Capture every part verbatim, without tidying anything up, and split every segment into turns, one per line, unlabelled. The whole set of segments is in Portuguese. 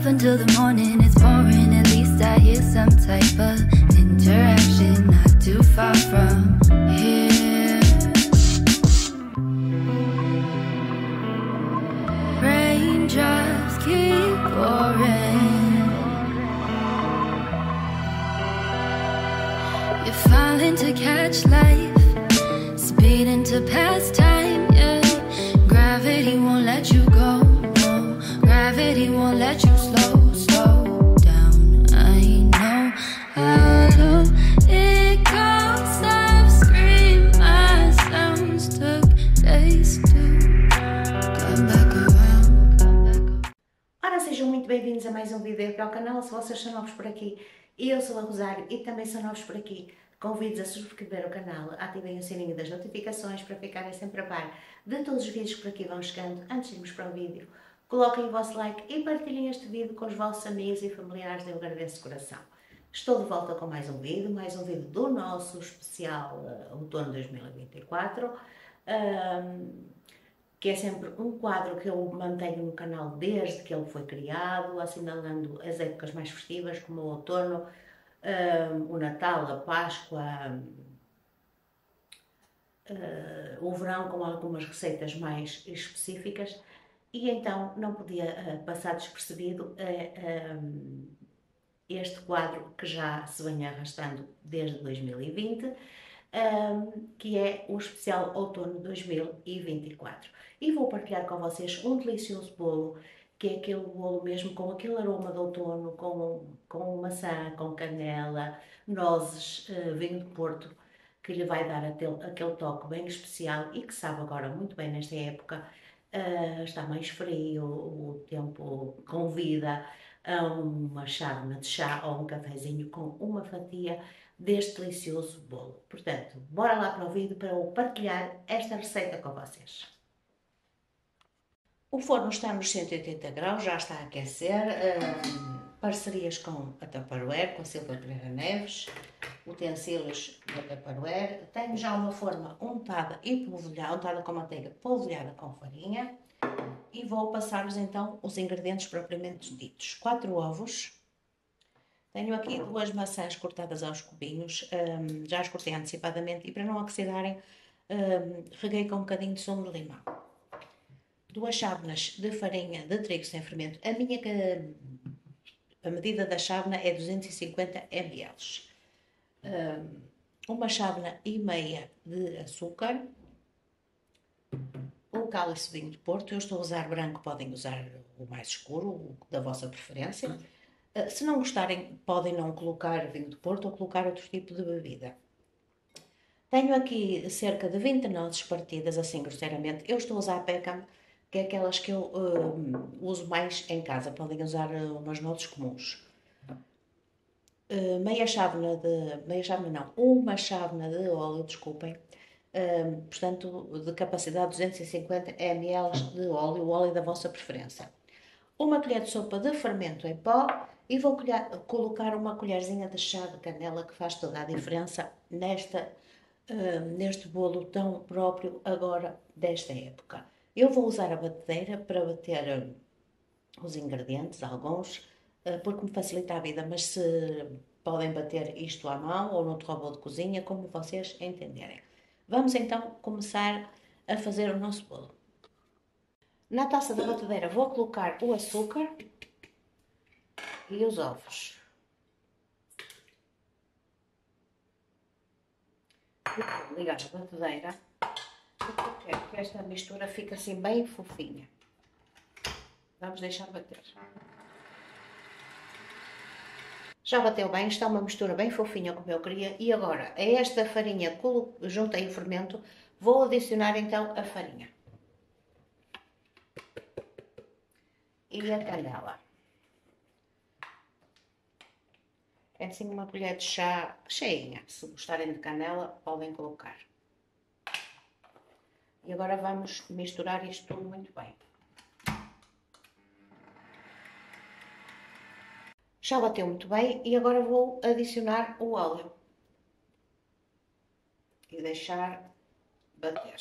until the morning, it's boring. At least I hear some type of interaction, not too far from here. Raindrops keep pouring. You're falling to catch life, speeding to pass time, yeah. Gravity won't let you go, no. Gravity won't let you slow, slow down. I know how low it goes. Stop, scream, my sounds took days to come back around, come back around.
Ora, sejam muito bem-vindos a mais um vídeo para o canal. Se vocês são novos por aqui, eu sou a Rosário e também são novos por aqui, convido-os a subscrever o canal, ativem o sininho das notificações para ficarem sempre a par de todos os vídeos que por aqui vão chegando. Antes de irmos para o vídeo, coloquem o vosso like e partilhem este vídeo com os vossos amigos e familiares, eu agradeço de coração. Estou de volta com mais um vídeo, mais um vídeo do nosso especial uh, Outono dois mil e vinte e quatro, um, que é sempre um quadro que eu mantenho no canal desde que ele foi criado, assinalando as épocas mais festivas como o outono, um, o Natal, a Páscoa, uh, o verão, com algumas receitas mais específicas. E então não podia uh, passar despercebido uh, um, este quadro que já se vem arrastando desde dois mil e vinte, um, que é o especial Outono dois mil e vinte e quatro. E vou partilhar com vocês um delicioso bolo, que é aquele bolo mesmo com aquele aroma de outono, com, com maçã, com canela, nozes, uh, vinho de Porto, que lhe vai dar aquele, aquele toque bem especial e que sabe agora muito bem nesta época. Uh, está mais frio, o tempo convida a uma chávena de chá ou um cafezinho com uma fatia deste delicioso bolo. Portanto, bora lá para o vídeo para eu partilhar esta receita com vocês. O forno está nos cento e oitenta graus, já está a aquecer. Uh, parcerias com a Tupperware, com a Silva Pereira Neves, utensílios da Tupperware. Tenho já uma forma untada e polvilhada, untada com manteiga, polvilhada com farinha. E vou passar-vos então os ingredientes propriamente ditos. quatro ovos. Tenho aqui duas maçãs cortadas aos cubinhos, um, já as cortei antecipadamente e para não oxidarem, um, reguei com um bocadinho de sumo de limão. Duas chávenas de farinha de trigo sem fermento. A minha a medida da chávena é duzentos e cinquenta mililitros. Um, uma chávena e meia de açúcar. Um cálice de vinho de Porto. Eu estou a usar branco, podem usar o mais escuro, o da vossa preferência. Uh, se não gostarem, podem não colocar vinho de Porto ou colocar outro tipo de bebida. Tenho aqui cerca de vinte nozes partidas assim grosseiramente. Eu estou a usar a Peckham, que é aquelas que eu uh, uso mais em casa. Podem usar uh, umas nozes comuns. Uh, meia chávena de... meia chávena não, uma chávena de óleo, desculpem. Uh, portanto, de capacidade duzentos e cinquenta mililitros de óleo, o óleo da vossa preferência. Uma colher de sopa de fermento em pó e vou colher, colocar uma colherzinha de chá de canela, que faz toda a diferença nesta, uh, neste bolo tão próprio agora desta época. Eu vou usar a batedeira para bater uh, os ingredientes, alguns, uh, porque me facilita a vida, mas se podem bater isto à mão ou noutro robô de cozinha, como vocês entenderem. Vamos então começar a fazer o nosso bolo. Na taça da batedeira vou colocar o açúcar e os ovos. Vou ligar a batedeira porque eu quero que esta mistura fique assim bem fofinha. Vamos deixar bater. Já bateu bem, está uma mistura bem fofinha como eu queria. E agora, a esta farinha, juntei o fermento, vou adicionar então a farinha. E a canela. É assim uma colher de chá cheinha. Se gostarem de canela, podem colocar. E agora vamos misturar isto tudo muito bem. Já bateu muito bem e agora vou adicionar o óleo e deixar bater.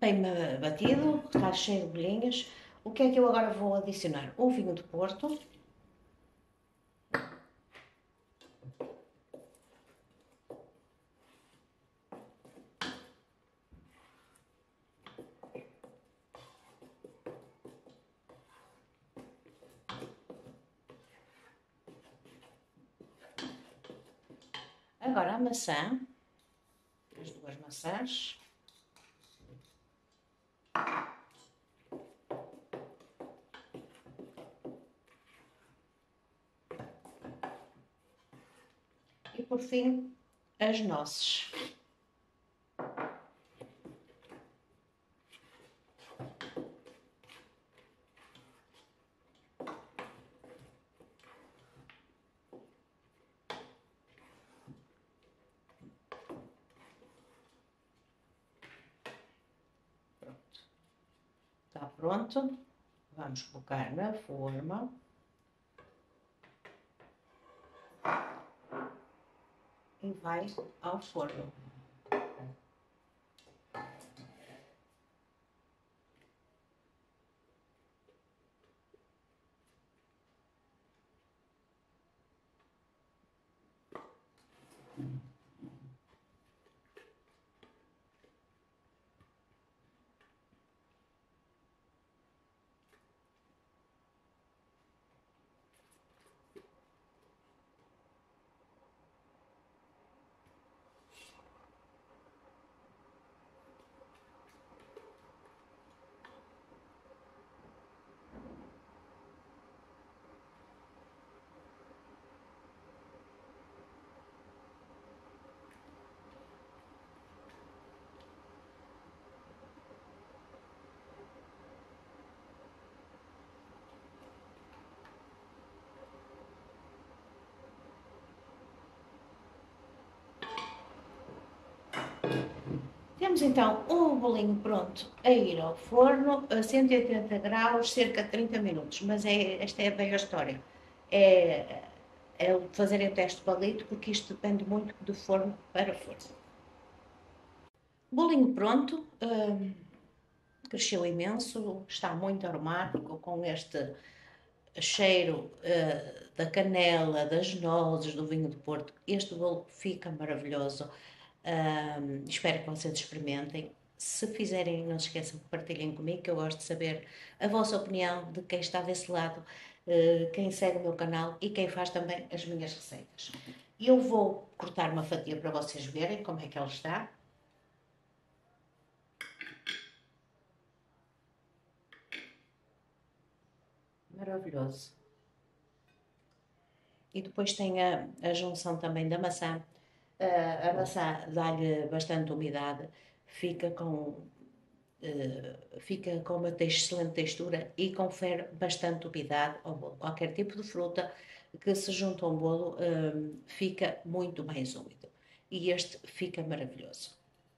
Bem batido, está cheio de bolinhas. O que é que eu agora vou adicionar? O vinho do Porto. Agora a maçã, as duas maçãs. E por fim, as nozes. Está pronto, vamos colocar na forma e vai ao forno. Temos então o bolinho pronto a ir ao forno a cento e oitenta graus, cerca de trinta minutos, mas é, esta é a velha história, é, é fazerem o teste de palito, porque isto depende muito do forno para forno. Bolinho pronto, hum, cresceu imenso, está muito aromático, com este cheiro uh, da canela, das nozes, do vinho do Porto. Este bolo fica maravilhoso. Um, espero que vocês experimentem. Se fizerem, não se esqueçam de partilhem comigo, que eu gosto de saber a vossa opinião, de quem está desse lado, uh, quem segue o meu canal e quem faz também as minhas receitas. Eu vou cortar uma fatia para vocês verem como é que ela está. Maravilhoso. E depois tem a, a junção também da maçã. Uh, a maçã dá-lhe bastante umidade, fica com, uh, fica com uma excelente textura e confere bastante umidade ao bolo. Qualquer tipo de fruta que se junta a um bolo uh, fica muito mais úmido. E este fica maravilhoso.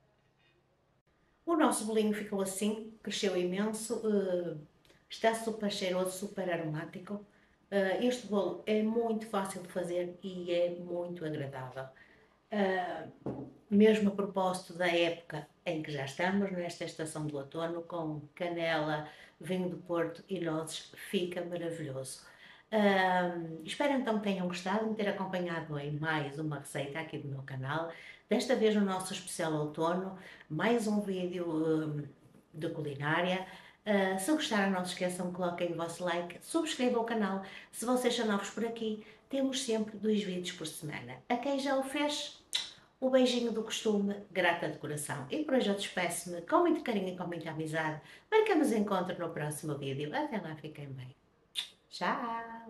O nosso bolinho ficou assim, cresceu imenso, uh, está super cheiroso, super aromático. Uh, este bolo é muito fácil de fazer e é muito agradável. Uh, mesmo a propósito da época em que já estamos, nesta estação do outono, com canela, vinho do Porto e nozes, fica maravilhoso. Uh, espero então que tenham gostado de me ter acompanhado em mais uma receita aqui do meu canal. Desta vez no nosso especial outono, mais um vídeo uh, de culinária. Uh, se gostaram, não se esqueçam, coloquem o vosso like, subscrevam o canal. Se vocês são novos por aqui, temos sempre dois vídeos por semana. A quem já o fez, o beijinho do costume, grata de coração. E por hoje eu despeço-me com muito carinho e com muita amizade, para que nos encontre no próximo vídeo. Até lá, fiquem bem. Tchau!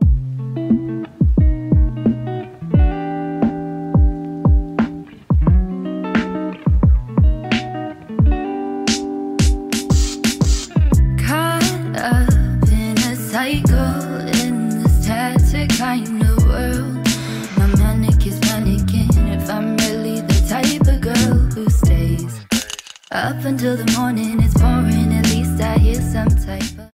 Up until the morning, it's boring, at least I hear some type of